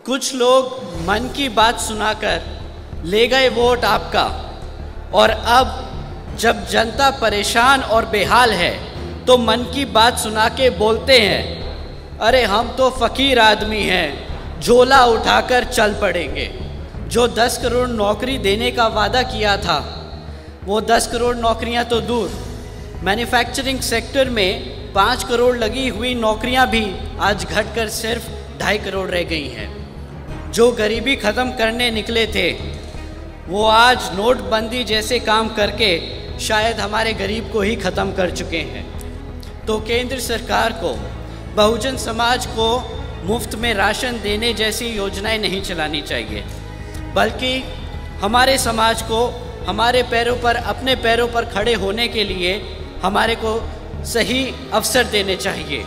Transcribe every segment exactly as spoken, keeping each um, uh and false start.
कुछ लोग मन की बात सुनाकर ले गए वोट आपका, और अब जब जनता परेशान और बेहाल है तो मन की बात सुना के बोलते हैं, अरे हम तो फ़कीर आदमी हैं, झोला उठाकर चल पड़ेंगे। जो दस करोड़ नौकरी देने का वादा किया था, वो दस करोड़ नौकरियां तो दूर, मैन्युफैक्चरिंग सेक्टर में पाँच करोड़ लगी हुई नौकरियां भी आज घटकर सिर्फ ढाई करोड़ रह गई हैं। जो गरीबी ख़त्म करने निकले थे, वो आज नोटबंदी जैसे काम करके शायद हमारे गरीब को ही ख़त्म कर चुके हैं। तो केंद्र सरकार को बहुजन समाज को मुफ्त में राशन देने जैसी योजनाएं नहीं चलानी चाहिए, बल्कि हमारे समाज को हमारे पैरों पर अपने पैरों पर खड़े होने के लिए हमारे को सही अवसर देने चाहिए।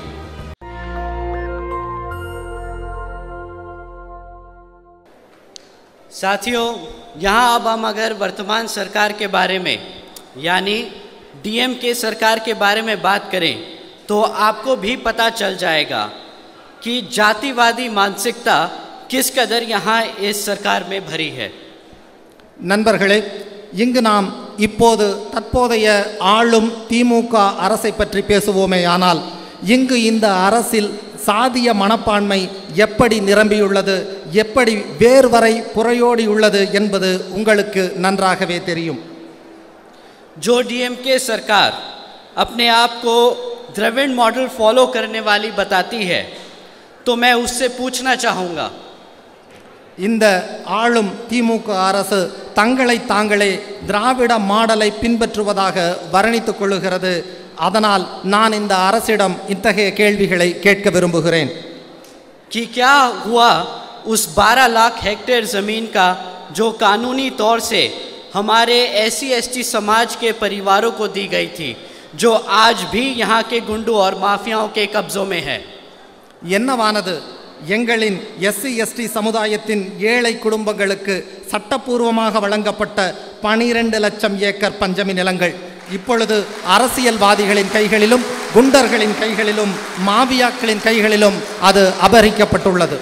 साथियों, यहाँ अब हम अगर वर्तमान सरकार के बारे में यानी डीएमके सरकार के बारे में बात करें तो आपको भी पता चल जाएगा कि जातिवादी मानसिकता किस कदर यहाँ इस सरकार में भरी है। நண்பர்களே, இங்கு நாம் இப்போது தற்போதைய ஆளும் திமுக அரசை பற்றி பேசுவோமேயானால், இங்கு இந்த அரசில் சாதிய மனப்பான்மை எப்படி நிரம்பியுள்ளது, எப்படி வேர் வரை புரையோடியுள்ளது என்பது உங்களுக்கு நன்றாகவே தெரியும்। जो डीएमके सरकार अपने आप को द्रविड़ मॉडल फॉलो करने वाली बताती है, तो मैं उससे पूछना चाहूँगा, இந்த ஆளும் திமுக அரசு தங்களை தாங்களே திராவிட மாடலை பின்பற்றுவதாக வர்ணித்துக் கொள்ளுகிறது। அதனால் நான் இந்த அரசிடம் இத்தகைய கேள்விகளை கேட்க விரும்புகிறேன்। कि क्या हुआ उस बारह लाख हेक्टेयर ज़मीन का जो कानूनी तौर से हमारे एससी एसटी समाज के परिवारों को दी गई थी, जो आज भी यहाँ के गुंडों और माफियाओं के कब्जों में है। என்னவானது எங்களின் எஸ்சி எஸ்டி சமுதாயத்தின் ஏழை குடும்பங்களுக்கு சட்டப்பூர்வமாக வழங்கப்பட்ட பனிரெண்டு லட்சம் ஏக்கர் பஞ்சமி நிலங்கள் இப்பொழுது அரசியல்வாதிகளின் கைகளிலும் குண்டர்களின் கைகளிலும் மாபியாக்களின் கைகளிலும் அது அபகரிக்கப்பட்டுள்ளது।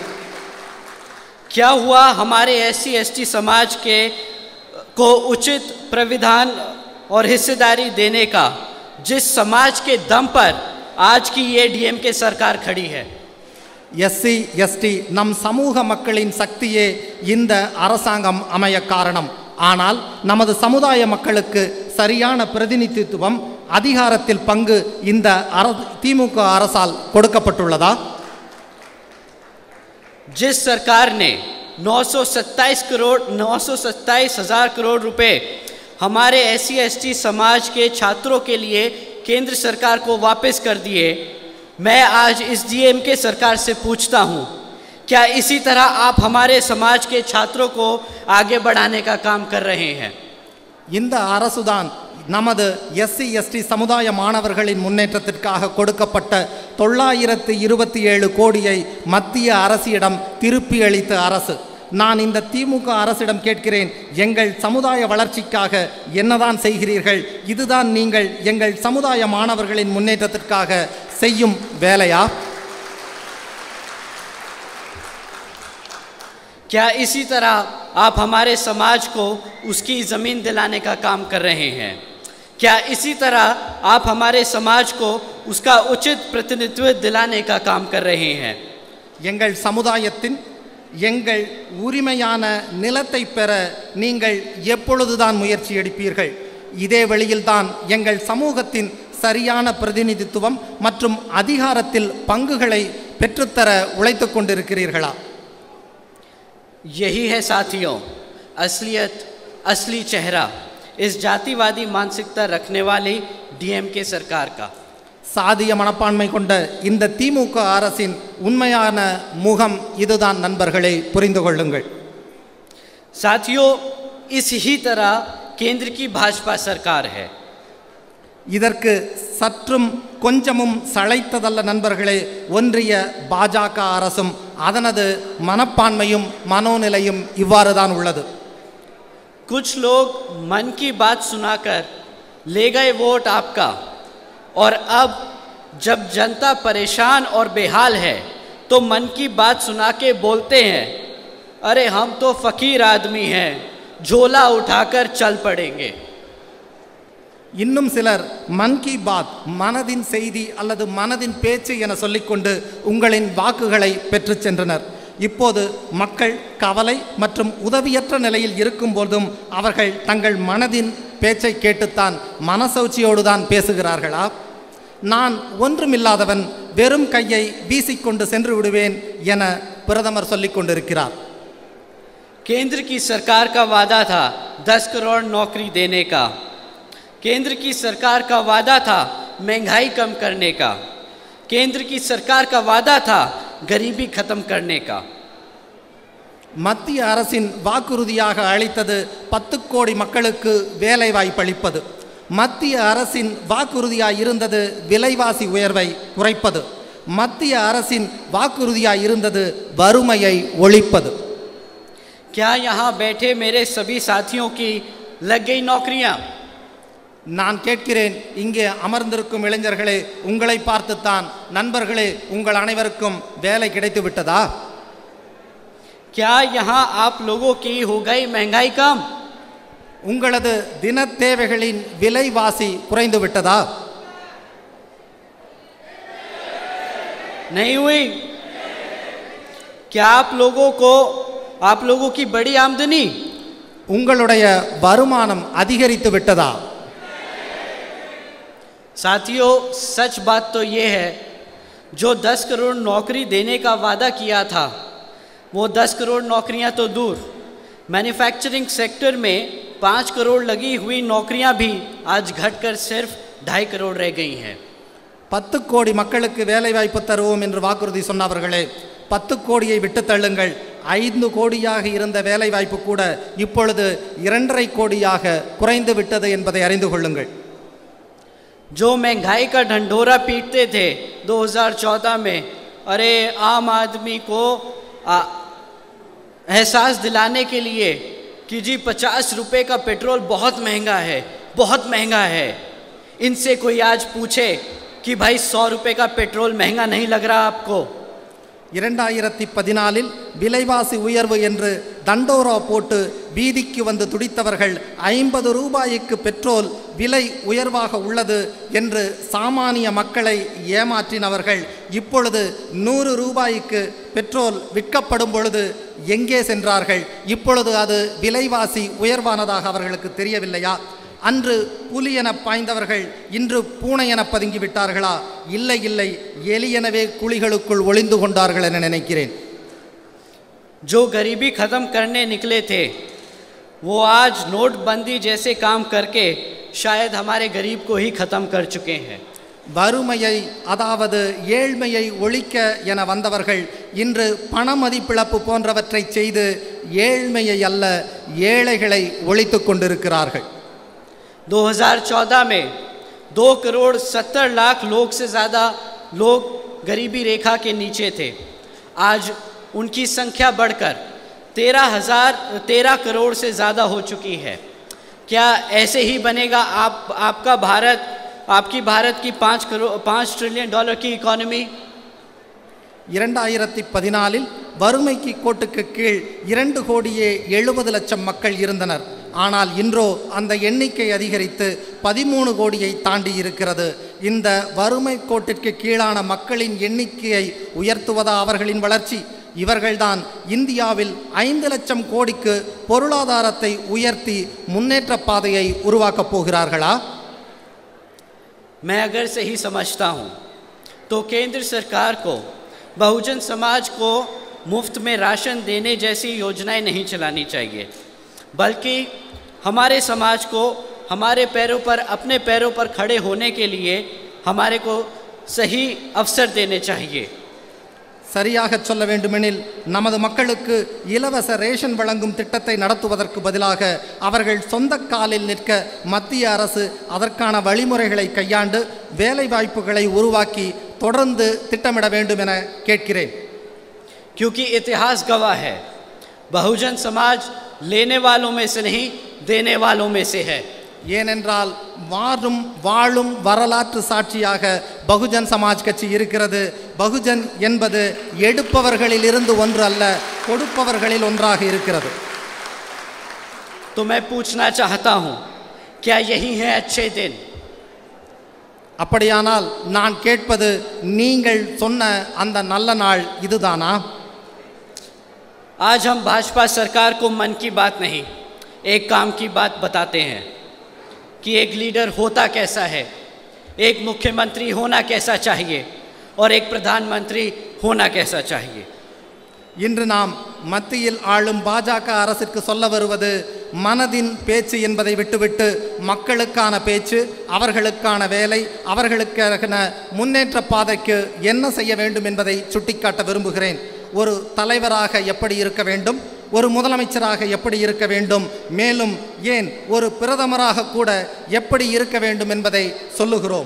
क्या हुआ हमारे एससी एसटी समाज के को उचित प्राविधान और हिस्सेदारी देने का, जिस समाज के दम पर आज की ये डीएमके सरकार खड़ी है। எஸ்சி எஸ்டி நம் சமூக மக்களின் சக்தியே இந்த அரசாங்கம் அமைய காரணம்। ஆனால் நமது சமுதாய மக்களுக்கு சரியான பிரதிநிதித்துவம், அதிகாரத்தில் பங்கு இந்த திமுக அரசால் கொடுக்கப்பட்டுள்ளதா? जिस सरकार ने नौ सौ सत्ताईस करोड़ नौ सौ सत्ताईस हजार करोड़ रुपए हमारे एससी एसटी समाज के छात्रों के लिए केंद्र सरकार को वापस कर दिए, मैं आज इस डीएमके सरकार से पूछता हूँ, क्या इसी तरह आप हमारे समाज के छात्रों को आगे बढ़ाने का काम कर रहे हैं? இந்த அரசுதான் நமது எஸ்சி எஸ்டி சமுதாய மாணவர்களின் முன்னேற்றத்திற்காக கொடுக்கப்பட்ட தொள்ளாயிரத்து இருபத்தி ஏழு கோடியை மத்திய அரசிடம் திருப்பி அளித்த அரசு। நான் இந்த திமுக அரசிடம் கேட்கிறேன், எங்கள் சமுதாய வளர்ச்சிக்காக என்னதான் செய்கிறீர்கள்? இதுதான் நீங்கள் எங்கள் சமுதாய மாணவர்களின் முன்னேற்றத்திற்காக செய்யும் வேலையா? क्या इसी तरह आप हमारे समाज को उसकी ज़मीन दिलाने का काम कर रहे हैं? क्या इसी तरह आप हमारे समाज को उसका उचित प्रतिनिधित्व दिलाने का काम कर रहे हैं? எங்கள் சமுதாயத்தின் எங்கள் உரிமையான நிலத்தை பெற நீங்கள் எப்பொழுதுதான் முயற்சி எடுப்பீர்கள்? இதே வழியில்தான் எங்கள் சமூகத்தின் சரியான பிரதிநிதித்துவம் மற்றும் அதிகாரத்தில் பங்குகளை பெற்றுத்தர உழைத்து கொண்டிருக்கிறீர்களா? यही है साथियों असलियत, असली चेहरा इस जातिवादी मानसिकता रखने वाली डीएमके सरकार का। சாதிய மனப்பான்மை கொண்ட இந்த திமுக அரசின் உண்மையான முகம் இதுதான் நண்பர்களே, புரிந்து கொள்ளுங்கள்। साथियों, इस ही तरह केंद्र की भाजपा सरकार है। இதற்கு சற்றும் கொஞ்சமும் சளைத்ததல்ல நண்பர்களே, ஒன்றிய பாஜக அரசும் அதனது மனப்பான்மையும் மனோநிலையும் இவ்வாறு தான் உள்ளது। कुछ लोग मन की बात सुनाकर ले गए वोट आपका, और अब जब जनता परेशान और बेहाल है तो मन की बात सुना के बोलते हैं, अरे हम तो फकीर आदमी हैं, झोला उठाकर चल पड़ेंगे. இன்னும் சிலர் மன் கி பாத் மனதின் செய்தி அல்லது மனதின் பேச்சு என சொல்லிக்கொண்டு உங்களின் வாக்குகளை பெற்று சென்றனர். இப்போது மக்கள் கவலை மற்றும் உதவியற்ற நிலையில் இருக்கும் போதும் அவர்கள் தங்கள் மனதின் பேச்சை கேட்டுத்தான் மனசௌச்சியோடு தான் பேசுகிறார்களா? நான் ஒன்றுமில்லாதவன், வெறும் கையை வீசிக்கொண்டு சென்று விடுவேன் என பிரதமர் சொல்லிக் கொண்டிருக்கிறார். केंद्र की सरकार का वादा था दस करोड़ नौकरी देने का. केंद्र की सरकार का वादा था महंगाई कम करने का. केंद्र की सरकार का वादा था गरीबी खत्म करने का. மத்திய அரசின் வாக்குறுதியாக அளித்தது பத்து கோடி மக்களுக்கு வேலை வாய்ப்பளிப்பது. மத்திய அரசின் வாக்குறுதியாய் இருந்தது விலைவாசி உயர்வை குறைப்பது. மத்திய அரசின் வாக்குறுதியாய் இருந்தது வறுமையை ஒழிப்பது. क्या यहाँ बैठे मेरे सभी साथियों की लग गई नौकरियाँ? நான் கேட்கிறேன், இங்கே அமர்ந்திருக்கும் இளைஞர்களே, உங்களை பார்த்துத்தான் நண்பர்களே, உங்கள் அனைவருக்கும் வேலை கிடைத்து விட்டதா? क्या यहाँ आप लोगों की हो गई महंगाई कम? உங்களது தின தேவைகளின் விலைவாசி குறைந்து விட்டதா? नहीं हुई. क्या आप लोगों को आप लोगों की बड़ी आमदनी, உங்களுடைய வருமானம் அதிகரித்து விட்டதா? साथियों, सच बात तो ये है, जो दस करोड़ नौकरी देने का वादा किया था वो दस करोड़ नौकरियां तो दूर, मैन्युफैक्चरिंग सेक्टर में पाँच करोड़ लगी हुई नौकरियां भी आज घटकर सिर्फ ढाई करोड़ रह गई हैं. பத்து கோடி மக்களுக்கு வேலை வாய்ப்பு தருவோம் என்று வாக்குறுதி சொன்னவர்களே, பத்து கோடியை விட்டு தள்ளுங்கள். ஐந்து கோடியாக இருந்த வேலை வாய்ப்பு கூட இப்பொழுது இரண்டரை கோடியாக குறைந்து விட்டது என்பதை அறிந்து கொள்ளுங்கள். जो महंगाई का ढंढोरा पीटते थे दो हज़ार चौदह में, अरे आम आदमी को एहसास दिलाने के लिए कि जी पचास रुपए का पेट्रोल बहुत महंगा है, बहुत महंगा है, इनसे कोई आज पूछे कि भाई सौ रुपये का पेट्रोल महंगा नहीं लग रहा आपको? இரண்டாயிரத்தி பதினாலில் விலைவாசி உயர்வு என்று தண்டோரா போட்டு வீதிக்கு வந்து துடித்தவர்கள் ஐம்பது ரூபாய்க்கு பெட்ரோல் விலை உயர்வாக உள்ளது என்று சாமானிய மக்களை ஏமாற்றினவர்கள் இப்பொழுது நூறு ரூபாய்க்கு பெட்ரோல் விற்கப்படும் பொழுது எங்கே சென்றார்கள்? இப்பொழுது அது விலைவாசி உயர்வானதாக அவர்களுக்கு தெரியவில்லையா? அன்று புலி என பாய்ந்தவர்கள் இன்று பூனை என பதுங்கி விட்டார்களா? இல்லை இல்லை, எலியெனவே குழிகளுக்குள் ஒளிந்து கொண்டார்கள் என நினைக்கிறேன். जो गरीबी खत्म करने निकले थे वो आज नोटबंदी जैसे काम करके शायद हमारे गरीब को ही खत्म कर चुके हैं. வறுமையை அதாவது ஏழ்மையை ஒழிக்க என வந்தவர்கள் இன்று பண மதிப்பிழப்பு போன்றவற்றை செய்து ஏழ்மையை அல்ல ஏழைகளை ஒழித்து கொண்டிருக்கிறார்கள். दो हज़ार चौदह में दो करोड़ सत्तर लाख लोग से ज़्यादा लोग गरीबी रेखा के नीचे थे. आज उनकी संख्या बढ़कर तेरह हज़ार तेरह करोड़ से ज़्यादा हो चुकी है. क्या ऐसे ही बनेगा आप आपका भारत, आपकी भारत की पाँच करोड़ पाँच ट्रिलियन डॉलर की इकॉनमी? இரண்டாயிரத்தி பதினாலில் வறுமைக்கு கோட்டுக்கு கீழ் இரண்டு கோடியே எழுபது லட்சம் மக்கள் இருந்தனர். ஆனால் இன்றோ அந்த எண்ணிக்கை அதிகரித்து பதிமூணு கோடியை தாண்டி இருக்கிறது. இந்த வறுமை கோட்டிற்கு கீழான மக்களின் எண்ணிக்கையை உயர்த்துவதா அவர்களின் வளர்ச்சி? இவர்கள்தான் இந்தியாவில் ஐந்து லட்சம் கோடிக்கு பொருளாதாரத்தை உயர்த்தி முன்னேற்ற பாதையை உருவாக்கப் போகிறார்களா? मैं अगर सही समझता हूँ तो केंद्र सरकार को बहुजन समाज को मुफ्त में राशन देने जैसी योजनाएं नहीं चलानी चाहिए, बल्कि हमारे समाज को हमारे पैरों पर अपने पैरों पर खड़े होने के लिए हमारे को सही अवसर देने चाहिए. சரியாக சொல்ல வேண்டுமெனில் நமது மக்களுக்கு இலவச ரேஷன் வழங்கும் திட்டத்தை நடத்துவதற்கு பதிலாக அவர்கள் சொந்த காலில் நிற்க மத்திய அரசு அதற்கான வழிமுறைகளை கையாண்டு வேலை வாய்ப்புகளை உருவாக்கி தொடர்ந்து திட்டமிட வேண்டும் என கேட்கிறேன். क्योंकि इतिहास गवाह है, बहुजन समाज लेने वालों में से नहीं देने वालों में से है. ஏனென்றால் வாழும் வாழும் வரலாற்று சாட்சியாக பகுஜன் சமாஜ் கட்சி இருக்கிறது. பகுஜன் என்பது எடுப்பவர்களில் இருந்து ஒன்று அல்ல, கொடுப்பவர்களில் ஒன்றாக இருக்கிறது. तो मैं पूछना चाहता हूं, क्या यही है अच्छे दिन? அப்படியானால் நான் கேட்பது, நீங்கள் சொன்ன அந்த நல்ல நாள் இதுதானா? आज हम भाजपा सरकार को मन की बात नहीं, एक काम की बात बताते हैं कि एक लीडर होता कैसा है, एक मुख्यमंत्री होना कैसा चाहिए और एक प्रधानमंत्री होना कैसा चाहिए. இன்று நாம் மத்தியில் ஆளும் பாஜக அரசிற்கு சொல்ல வருவது மனதின் பேச்சு என்பதை விட்டுவிட்டு மக்களுக்கான பேச்சு, அவர்களுக்கான வேலை, அவர்களுக்கான முன்னேற்ற பாதைக்கு என்ன செய்ய வேண்டும் என்பதை சுட்டிக்காட்ட விரும்புகிறேன். ஒரு தலைவராக எப்படி இருக்க வேண்டும், ஒரு முதலமைச்சராக எப்படி இருக்க வேண்டும், மேலும் ஏன் ஒரு பிரதமராக கூட எப்படி இருக்க வேண்டும் என்பதை சொல்லுகிறோம்.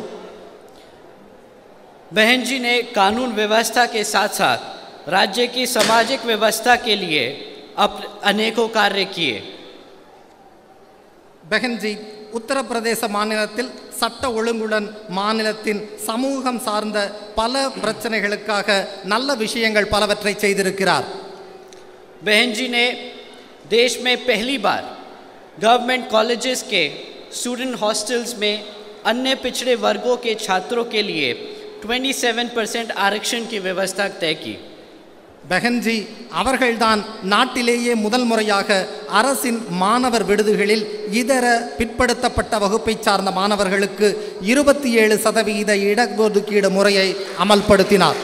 बहन जी ने कानून व्यवस्था के साथ साथ राज्य की सामाजिक व्यवस्था के लिए अप अनेकों कार्य किए. பெஹன்ஜி உத்தரப்பிரதேச மாநிலத்தில் சட்ட ஒழுங்குடன் மாநிலத்தின் சமூகம் சார்ந்த பல பிரச்சனைகளுக்காக நல்ல விஷயங்கள் பலவற்றை செய்திருக்கிறார். बहन जी ने देश में पहली बार गवर्नमेंट कॉलेजेस के स्टूडेंट हॉस्टल्स में अन्य पिछड़े वर्गों के छात्रों के लिए सत्ताईस परसेंट आरक्षण की व्यवस्था तय की. பெஹன்ஜி அவர்கள்தான் நாட்டிலேயே முதல் முறையாக அரசின் மாணவர் விடுதிகளில் இதர பிற்படுத்தப்பட்ட வகுப்பை சார்ந்த மாணவர்களுக்கு இருபத்தி ஏழு சதவீத இடஒதுக்கீடு முறையை அமல்படுத்தினார்.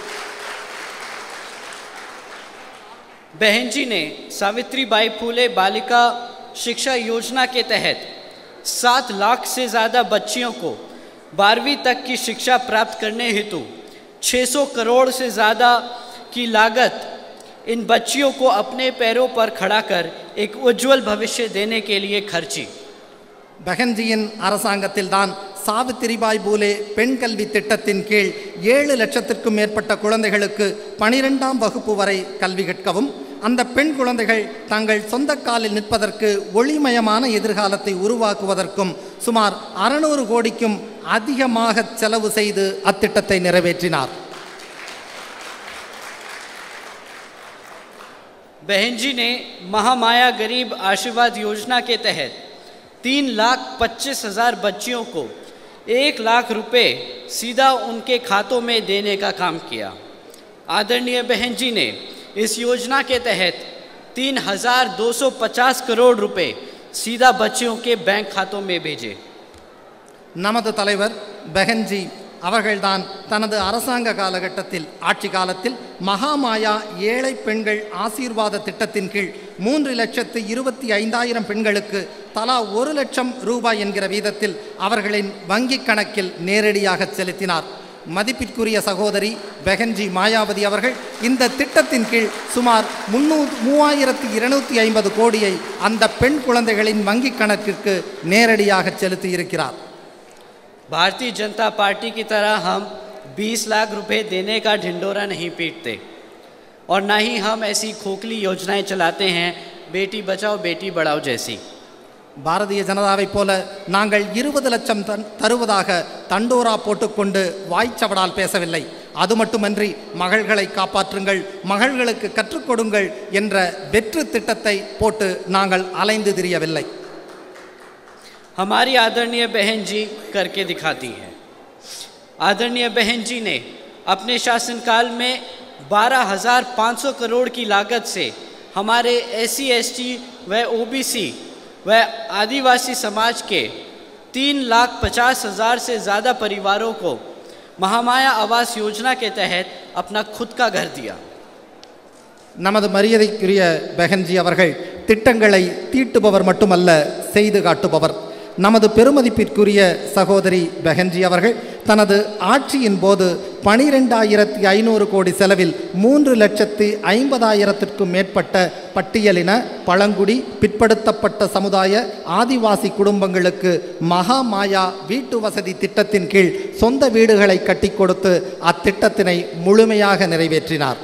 बहन जी ने सावित्रीबाई फूले बालिका शिक्षा योजना के तहत सात लाख से ज़्यादा बच्चियों को बारहवीं तक की शिक्षा प्राप्त करने हेतु छह सौ करोड़ से ज़्यादा की लागत इन बच्चियों को अपने पैरों पर खड़ा कर एक उज्जवल भविष्य देने के लिए खर्ची. பெஹன்ஜியின் அரசாங்கத்தில்தான் சாவித்திரிபாய் பூலே பெண் கல்வி திட்டத்தின் கீழ் ஏழு லட்சத்திற்கும் மேற்பட்ட குழந்தைகளுக்கு பனிரெண்டாம் வகுப்பு வரை கல்வி கற்கவும், அந்த பெண் குழந்தைகள் தங்கள் சொந்த காலில் நிற்பதற்கு ஒளிமயமான எதிர்காலத்தை உருவாக்குவதற்கும் சுமார் அறுநூறு கோடிக்கும் அதிகமாக செலவு செய்து அத்திட்டத்தை நிறைவேற்றினார். बहन जी ने महामाया गरीब आशीर्वाद योजना के तहत तीन लाख पच्चीस हजार बच्चियों को एक लाख रुपए सीधा उनके खातों में देने का काम किया. आदरणीय बहन जी ने इस योजना के तहत तीन हजार दो सौ पचास करोड़ रुपए सीधा बच्चियों के बैंक खातों में भेजे. நமது தலைவர் பெஹன்ஜி அவர்கள்தான் தனது அரசாங்க காலகட்டத்தில் ஆட்சி காலத்தில் மகாமாயா ஏழை பெண்கள் ஆசீர்வாத திட்டத்தின் கீழ் மூன்று லட்சத்து இருபத்தி ஐந்தாயிரம் பெண்களுக்கு தலா ஒரு லட்சம் ரூபாய் என்கிற வீதத்தில் அவர்களின் வங்கிக் கணக்கில் நேரடியாக செலுத்தினார். மதிப்பிற்குரிய சகோதரி பெஹன்ஜி மாயாவதி அவர்கள் இந்த திட்டத்தின் கீழ் சுமார் முன்னூ மூவாயிரத்தி இருநூற்றி ஐம்பது கோடியை அந்த பெண் குழந்தைகளின் வங்கிக் கணக்கிற்கு நேரடியாக செலுத்தியிருக்கிறார். भारतीय जनता पार्टी की तरह हम बीस लाख रुपए देने का ढिंडोरा नहीं पीटते और ना ही हम ऐसी खोखली योजनाएं चलाते हैं बेटी बचाओ बेटी बढ़ाओ जैसी. பாரதிய ஜனதாவைப் போல நாங்கள் இருபது லட்சம் தன் தருவதாக தண்டோரா போட்டுக்கொண்டு வாய்ச்சவடால் பேசவில்லை. அது மட்டுமன்றி மகள்களை காப்பாற்றுங்கள், மகள்களுக்கு கற்றுக் கொடுங்கள் என்ற வெற்று திட்டத்தை போட்டு நாங்கள் அலைந்து திரியவில்லை. हमारी आदरणीय बहन जी करके दिखाती हैं. आदरणीय बहन जी ने अपने शासनकाल में बारह हजार पाँच सौ करोड़ की लागत से हमारे एस सी एस टी व ओ बी सी व आदिवासी समाज के तीन लाख पचास हजार से ज़्यादा परिवारों को महामाया आवास योजना के तहत अपना खुद का घर दिया. நமது மரியாதைக்குரிய பெஹன்ஜி அவர்கள் திட்டங்களை தீட்டுபவர் மட்டுமல்ல, செய்து காட்டுபவர். நமது பெருமதிப்பிற்குரிய சகோதரி பெஹன்ஜி அவர்கள் தனது ஆட்சியின் போது பனிரெண்டாயிரத்தி ஐநூறு கோடி செலவில் மூன்று லட்சத்தி ஐம்பதாயிரத்திற்கும் மேற்பட்ட பட்டியலின பழங்குடி பிற்படுத்தப்பட்ட சமுதாய ஆதிவாசி குடும்பங்களுக்கு மகாமாயா வீட்டு வசதி திட்டத்தின் கீழ் சொந்த வீடுகளை கட்டி கொடுத்து அத்திட்டத்தினை முழுமையாக நிறைவேற்றினார்.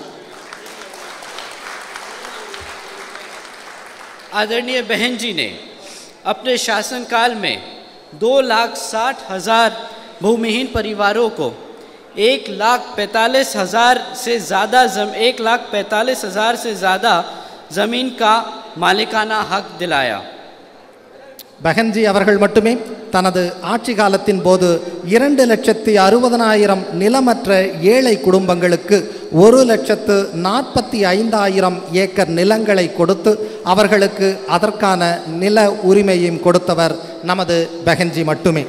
आदरणीय बहन जी ने अपने शासनकाल में दो लाख साठ हजार भूमिहीन परिवारों को एक लाख पैंतालीस हजार से ज़्यादा जम एक लाख पैंतालीस हजार से ज़्यादा ज़मीन का मालिकाना हक दिलाया। பெஹன்ஜி அவர்கள் மட்டுமே தனது ஆட்சி காலத்தின் போது இரண்டு லட்சத்தி அறுபதனாயிரம் நிலமற்ற ஏழை குடும்பங்களுக்கு ஒரு லட்சத்து நாற்பத்தி ஐந்தாயிரம் ஏக்கர் நிலங்களை கொடுத்து அவர்களுக்கு அதற்கான நில உரிமையும் கொடுத்தவர் நமது பெஹன்ஜி மட்டுமே।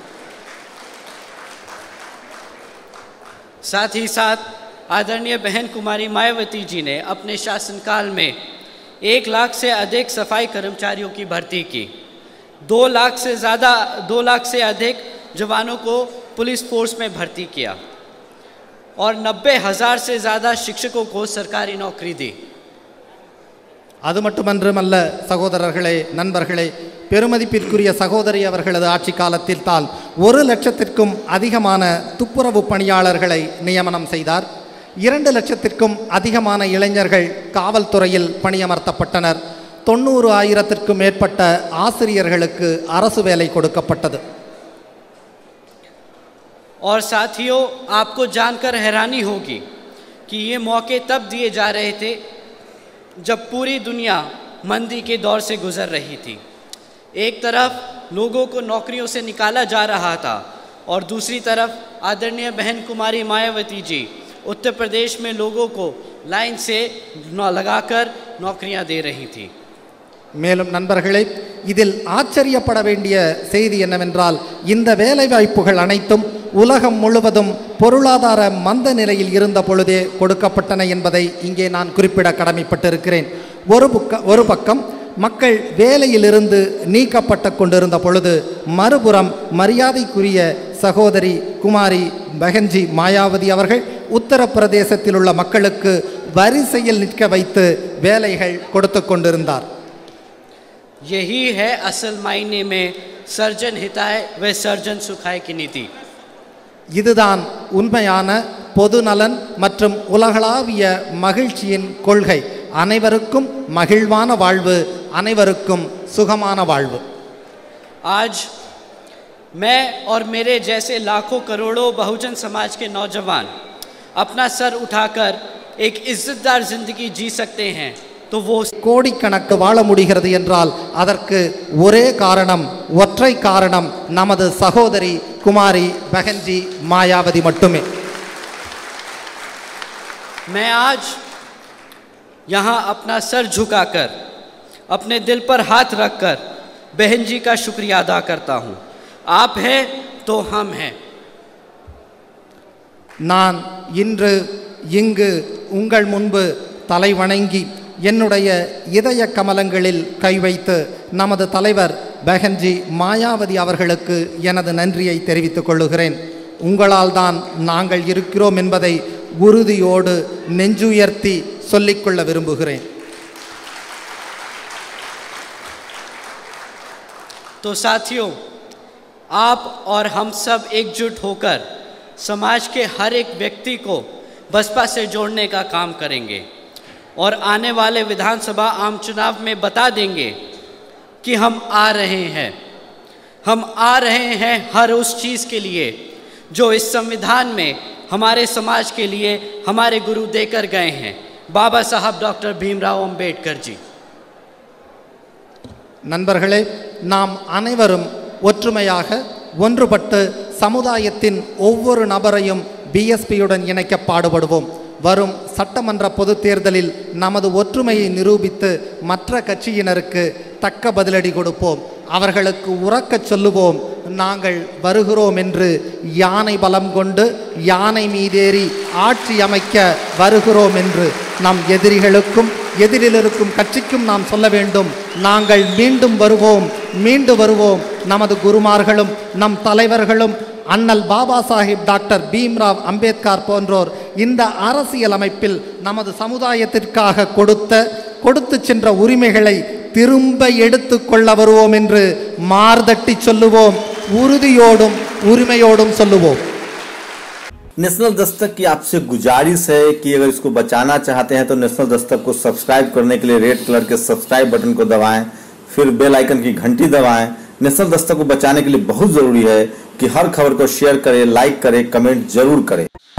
साथ ही साथ आदरणीय बहन कुमारी मायावती जी ने अपने शासनकाल में एक लाख से अधिक सफाई कर्मचारियों की भर्ती की, दो लाख से ज़्यादा दो लाख से अधिक जवानों को पुलिस फोर्स में भर्ती किया और नब्बे हज़ार से ज़्यादा शिक्षकों को सरकारी नौकरी दी। அது மட்டுமன்றமல்ல சகோதரர்களே, நண்பர்களே, பெருமதிப்பிற்குரிய சகோதரி அவர்களது ஆட்சி காலத்தில் தான் ஒரு லட்சத்திற்கும் அதிகமான துப்புரவு பணியாளர்களை நியமனம் செய்தார்। இரண்டு லட்சத்திற்கும் அதிகமான இளைஞர்கள் காவல்துறையில் பணியமர்த்தப்பட்டனர்। தொண்ணூறு ஆயிரத்திற்கும் மேற்பட்ட ஆசிரியர்களுக்கு அரசு வேலை கொடுக்கப்பட்டது। और साथियों, आपको जानकर हैरानी होगी कि ये मौके तब दिए जा रहे थे जब पूरी दुनिया मंदी के दौर से गुजर रही थी। एक तरफ लोगों को नौकरियों से निकाला जा रहा था और दूसरी तरफ आदरणीय बहन कुमारी मायावती जी उत्तर प्रदेश में लोगों को लाइन से लगाकर नौकरियां दे रही थी। மேலும் நண்பர்களே, இதில் ஆச்சரியப்பட வேண்டிய செய்தி என்னவென்றால், இந்த வேலைவாய்ப்புகள் அனைத்தும் உலகம் முழுவதும் பொருளாதார மந்த நிலையில் இருந்த பொழுதே கொடுக்கப்பட்டன என்பதை இங்கே நான் குறிப்பிட கடமைப்பட்டிருக்கிறேன்। ஒரு புக்க ஒரு பக்கம் மக்கள் வேலையிலிருந்து நீக்கப்பட்டு கொண்டிருந்த பொழுது, மறுபுறம் மரியாதைக்குரிய சகோதரி குமாரி பெஹன்ஜி மாயாவதி அவர்கள் உத்தரப்பிரதேசத்தில் உள்ள மக்களுக்கு வரிசையில் நிற்க வைத்து வேலைகள் கொடுத்து கொண்டிருந்தார்। यही है असल मायने में सर्जन हिताय व सर्जन सुखाय की नीति। இதுதான் உண்மையான பொதுநலன் மற்றும் உலகளாவிய மகிழ்ச்சியின் கொள்கை। அனைவருக்கும் மகிழ்வான வாழ்வு, அனைவருக்கும் சுகமான வாழ்வு। आज मैं और मेरे जैसे लाखों करोड़ों बहुजन समाज के नौजवान अपना सर उठाकर एक इज्जतदार जिंदगी जी सकते हैं तो वो கோடிக்கணக்கு வாழ முடிகிறது என்றால் அதற்கு ஒரே காரணம், ஒற்றை காரணம் நமது சகோதரி குமாரி பெஹன்ஜி மாயாவதி மட்டுமே। मैं आज यहाँ अपना सर झुकाकर अपने दिल पर हाथ रखकर बहन जी का शुक्रिया अदा करता हूँ। आप हैं तो हम हैं। நான் இன்று இங்கு உங்கள் முன்பு தலை வணங்கி என்னுடைய இதய கமலங்களில் கை வைத்து நமது தலைவர் பெஹன்ஜி மாயாவதி அவர்களுக்கு எனது நன்றியை தெரிவித்துக் கொள்ளுகிறேன்। உங்களால் தான் நாங்கள் இருக்கிறோம் என்பதை உறுதியோடு நெஞ்சுயர்த்தி சொல்லிக்கொள்ள விரும்புகிறேன்। तो साथियों, आप और हम सब एकजुट होकर समाज के हर एक व्यक्ति को बसपा से जोड़ने का काम करेंगे और आने वाले विधानसभा आम चुनाव में बता देंगे कि हम आ रहे हैं। हम आ रहे हैं हर उस चीज़ के लिए जो इस संविधान में हमारे समाज के लिए हमारे गुरु देकर गए हैं, बाबा साहब डॉक्टर भीमराव अंबेडकर जी। நண்பர்களே, நாம் அனைவரும் ஒற்றுமையாக ஒன்றுபட்டு சமுதாயத்தின் ஒவ்வொரு நபரையும் பிஎஸ்பியுடன் இணைக்க பாடுபடுவோம்। வரும் சட்டமன்ற பொது தேர்தலில் நமது ஒற்றுமையை நிரூபித்து மற்ற கட்சியினருக்கு தக்க பதிலடி கொடுப்போம்। அவர்களுக்கு உறக்கச் சொல்லுவோம், நாங்கள் வருகிறோம் என்று। யானை பலம் கொண்டு யானை மீதேறி ஆட்சி அமைக்க வருகிறோம் என்று நம் எதிரிகளுக்கும் எதிரில் இருக்கும் கட்சிக்கும் நாம் சொல்ல வேண்டும், நாங்கள் மீண்டும் வருவோம், மீண்டு வருவோம்। நமது குருமார்களும் நம் தலைவர்களும் அண்ணல் பாபா சாஹிப் டாக்டர் பீம்ராவ் அம்பேத்கர் போன்றோர் இந்த அரசியல் அமைப்பில் நமது சமுதாயத்திற்காக கொடுத்த கொடுத்து சென்ற உரிமைகளை திரும்ப எடுத்து கொள்ள வருவோம் என்று மார்தட்டி சொல்லுவோம், உறுதியோடும் உரிமையோடும் சொல்லுவோம்। नेशनल दस्तक की आपसे गुजारिश है कि अगर इसको बचाना चाहते हैं तो नेशनल दस्तक को सब्सक्राइब करने के लिए रेड कलर के सब्सक्राइब बटन को दबाएं फिर बेल आइकन की घंटी दबाएं। नेशनल दस्तक को बचाने के लिए बहुत जरूरी है कि हर खबर को शेयर करें, लाइक करें, कमेंट जरूर करें।